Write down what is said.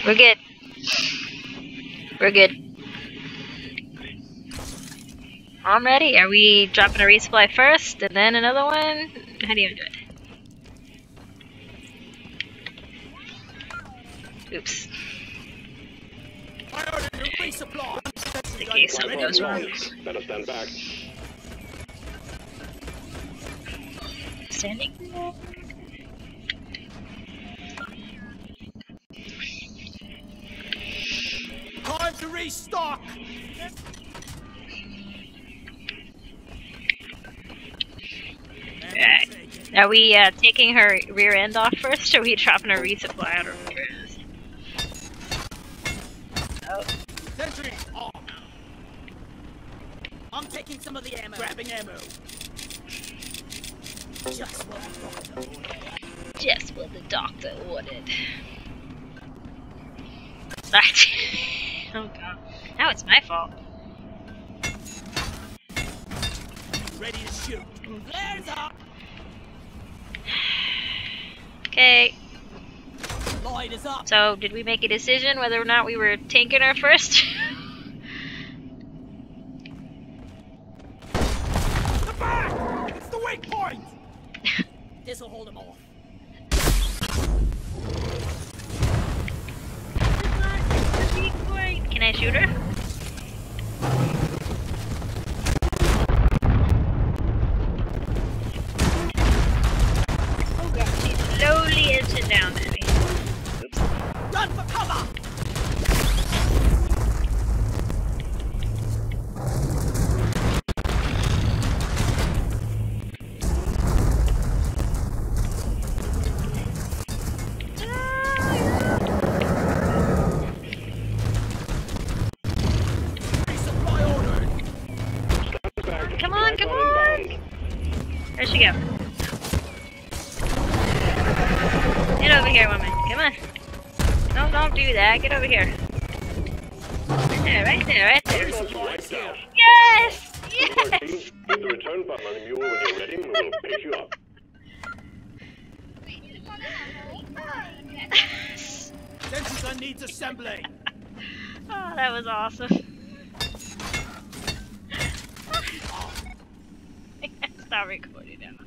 We're good. We're good. I'm ready. Are we dropping a resupply first and then another one? How do you do it? Oops. In case something goes wrong. Better stand back. Standing. Time to restock. Alright. Are we taking her rear end off first, or are we dropping her resupply? I don't remember. Oh. Sentry on. I'm taking some of the ammo. Grabbing ammo. Just what the doctor ordered. Just what the doctor ordered. Sorry. Oh god. Now it's my fault. Ready to shoot. Flares up. Okay. Light is up. So, did we make a decision whether or not we were tanking her first? The back! It's the weak point! This'll hold him off. Can I shoot her? Oh god, she's slowly inching down at me. Oops. Run for cover! Come on, come on! Where'd she go? Get over here, woman. Come on. No, don't do that. Get over here. Right there, right there, right there. Yes! Yes! Hit the return button on the mule when you're ready, and we'll pick you up. Sentry gun needs assembly. Oh, that was awesome. Stop recording now.